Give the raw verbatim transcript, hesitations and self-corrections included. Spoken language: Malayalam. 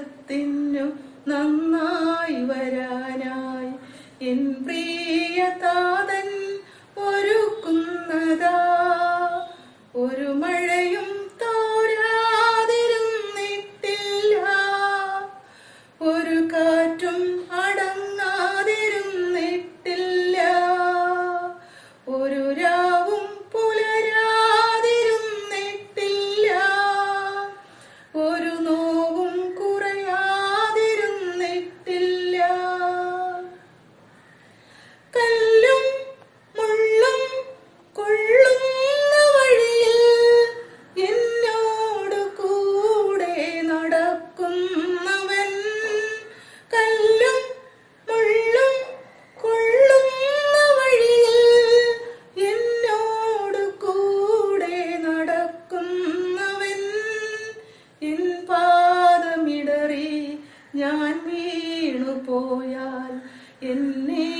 ലോകത്തിനു നന്നായി വരാനായി എൻ പ്രിയ താതൻ ഒരുക്കുന്നതാ ഒരു മഴയും തോരാതിരുന്നിട്ടില്ല, ഒരു കാറ്റും അടങ്ങാതിരുന്നിട്ടില്ല, ഒരു രാവും പുലരാതിരുന്നിട്ടില്ല, ഒരു നോവും കുറയാതിരുന്നിട്ടില്ല. കല്ലും മുള്ളും കൊള്ളുന്ന വഴിയിൽ എന്നോട് കൂടെ നടക്കുന്നവൻ, കല്ലും മുള്ളും കൊള്ളുന്ന വഴിയിൽ എന്നോട് കൂടെ നടക്കുന്നവൻ, എൻ പാദമിടറി ഞാൻ വീണു പോയാൽ എന്നെ